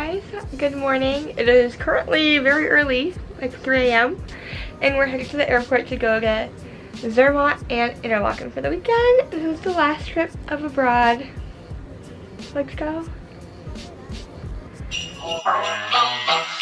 guys, good morning. It is currently very early, like 3 a.m. and we're headed to the airport to go get Zermatt and Interlaken for the weekend. This is the last trip of abroad. Let's go.